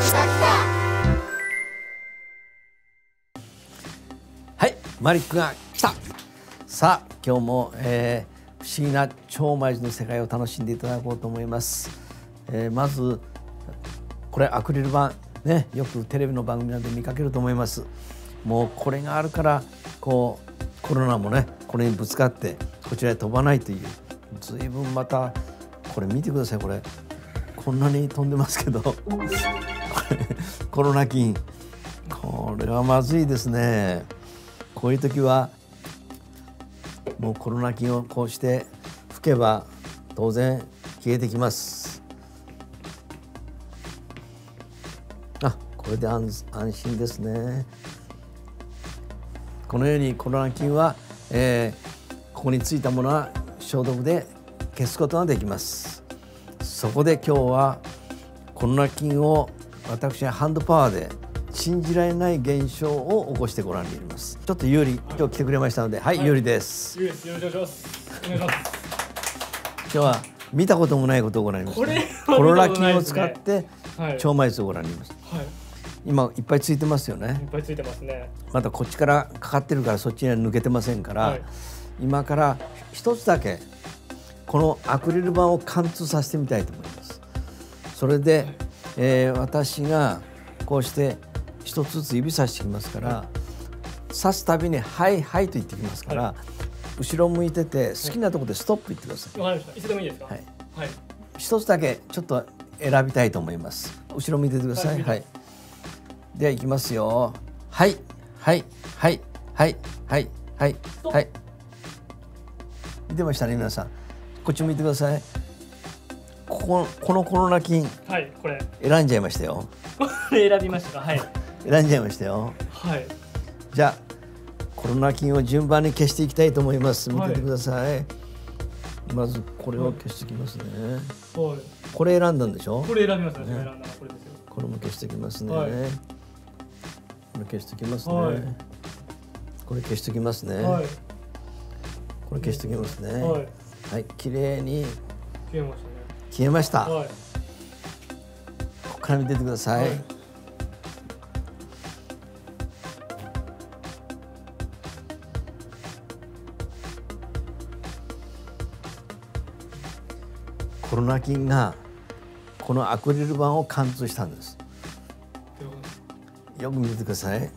はい、マリックが来た。さあ、今日も、不思議な超魔術の世界を楽しんでいただこうと思います。まずこれアクリル板ね、よくテレビの番組などで見かけると思います。もうこれがあるからこうコロナもねこれにぶつかってこちらへ飛ばないという、随分またこれ見てください。これこんなに飛んでますけどこれコロナ菌、これはまずいですね。こういう時はもうコロナ菌をこうして吹けば当然消えてきます。あ、これで安心ですね。このようにコロナ菌は、ここについたものは消毒で消すことができます。そこで今日はコロナ菌を私はハンドパワーで信じられない現象を起こしてご覧に入れます。ちょっとユーリ今日来てくれましたので、はい、ユーリです。 よろしくお願いします。お願いします。 今日は見たこともないことをご覧に入れました。コロナ菌を使って超魔術をご覧に入れました。はい、今いっぱいついてますよね。 いっぱいついてますね。 またこっちからかかってるからそっちには抜けてませんから、はい、今から一つだけこのアクリル板を貫通させてみたいと思います。それで、私がこうして一つずつ指さしてきますから、刺すたびにはいはいと言ってきますから、はい、後ろ向いてて好きなところでストップ言ってください。 わかりました。いつでもいいですか。はい。はい。 一つだけちょっと選びたいと思います。後ろ向いててください。はい。では行きますよ。はいはいはいはいはいはいはい。見てましたね皆さん。こっち向いてください。このコロナ菌、 はい、これ選んじゃいましたよ。 これ選びましたか。はい。 選んじゃいましたよ。はい。じゃあコロナ菌を順番に消していきたいと思います。見ててください。はい、まずこれを消していきますね。はい。これ選んだんでしょ。 これ選びましたね。選んだこれですよ。 これも消していきますね。はい、これ消していきますね。はい、これ消していきますね。はい、これ消していきますね。はい。はい、綺麗に消えましたね。 消えました。はい、ここから見ててください。はい、コロナ菌がこのアクリル板を貫通したんです。よく見ててください。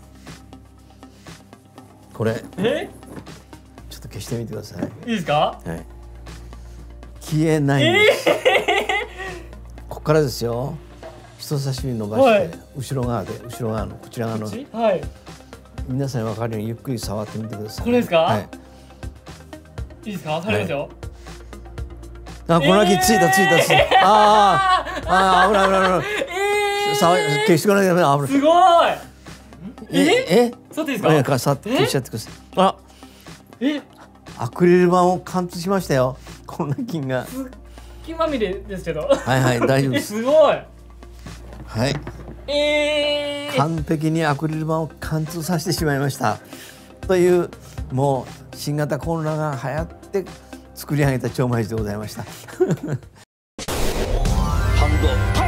これちょっと消してみてください。 いいですか。 はい、消えないんです。ここからですよ。人差し指伸ばして、はい、後ろ側のこちら側の、はい、皆さんに分かるようにゆっくり触ってみてください。 これですか。はい、いいですか。触りますよ。 あ、コロナ菌ついた。ああ、危ない。消してこないとダメ。 すごい。触っていいですか。 触って消しちゃってください。あ、アクリル板を貫通しましたよ。コロナ菌が。 菌まみれですけど。 はい大丈夫です。 すごい。 はい。完璧にアクリル板を貫通させてしまいました。というもう新型コロナが流行って作り上げた超魔術でございました。ハンド